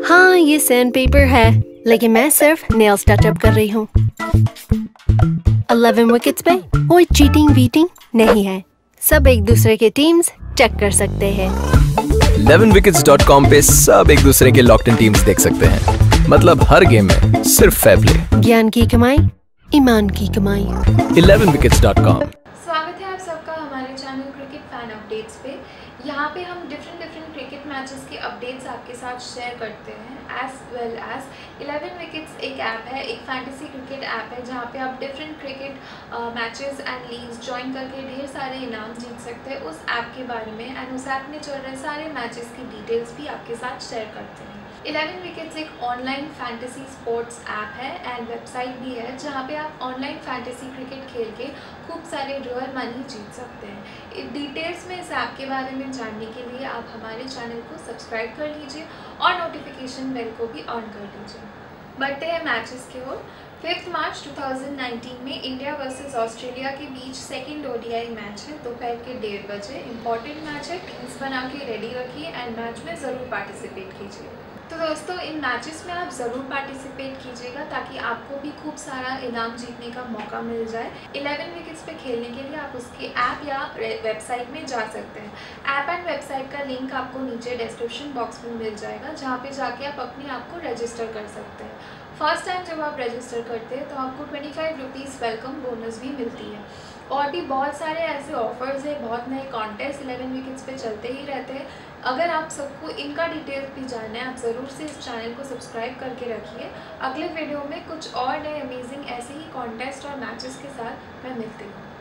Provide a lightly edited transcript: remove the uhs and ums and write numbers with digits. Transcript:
हाँ, ये sand paper है, लेकिन मैं सिर्फ नेल्स टचअप कर रही हूँ। 11 विकेट्स पे कोई चीटिंग वीटिंग नहीं है। सब एक दूसरे के टीम्स चेक कर सकते हैं। 11wickets.com पे सब एक दूसरे के लॉक्ड इन टीम्स देख सकते हैं। मतलब हर गेम में सिर्फ फेयर प्ले। ज्ञान की कमाई, ईमान की कमाई। 11wickets.com। स्वागत है आप सबका हमारे चैनल क्रिकेट फैन अपडेट्स पे। यहाँ पे हम डिफरेंट क्रिकेट मैचेस के अपडेट्स आपके साथ शेयर करते हैं एज वेल एज 11 विकेट्स एक ऐप है, एक फैंटेसी क्रिकेट ऐप है जहाँ पे आप different cricket matches and leagues join करके ढेर सारे इनाम जीत सकते हैं उस ऐप के बारे में। एंड उस ऐप में चल रहे सारे मैचेस की डिटेल्स भी आपके साथ शेयर करते हैं। 11 विकेट्स एक ऑनलाइन फैंटेसी स्पोर्ट्स ऐप है एंड वेबसाइट भी है जहाँ पे आप ऑनलाइन फैंटेसी क्रिकेट खेल के खूब सारे रियल मनी जीत सकते हैं। डिटेल्स में इस ऐप के बारे में जानने के लिए आप हमारे चैनल को सब्सक्राइब कर लीजिए और नोटिफिकेशन बेल को भी ऑन कर लीजिए। बढ़ते हैं मैचेस की ओर। 5 मार्च 2019 में इंडिया वर्सेस ऑस्ट्रेलिया के बीच सेकंड ODI मैच है दोपहर के 1:30 बजे। इंपॉर्टेंट मैच है, टीम्स बना के रेडी रखिए एंड मैच में ज़रूर पार्टिसिपेट कीजिए। तो दोस्तों, इन मैचेस में आप ज़रूर पार्टिसिपेट कीजिएगा ताकि आपको भी खूब सारा इनाम जीतने का मौका मिल जाए। 11 विकेट्स पे खेलने के लिए आप उसके ऐप या वेबसाइट में जा सकते हैं। ऐप एंड वेबसाइट का लिंक आपको नीचे डिस्क्रिप्शन बॉक्स में मिल जाएगा जहाँ पे जाके आप अपने आप को रजिस्टर कर सकते हैं। फर्स्ट टाइम जब आप रजिस्टर करते हैं तो आपको 25 रुपीज़ वेलकम बोनस भी मिलती है। और भी बहुत सारे ऐसे ऑफर्स हैं, बहुत नए कॉन्टेस्ट 11 विकेट्स पे चलते ही रहते हैं। अगर आप सबको इनका डिटेल्स भी जानना है, आप ज़रूर से इस चैनल को सब्सक्राइब करके रखिए। अगले वीडियो में कुछ और नए अमेजिंग ऐसे ही कॉन्टेस्ट और मैचेस के साथ मैं मिलती हूँ।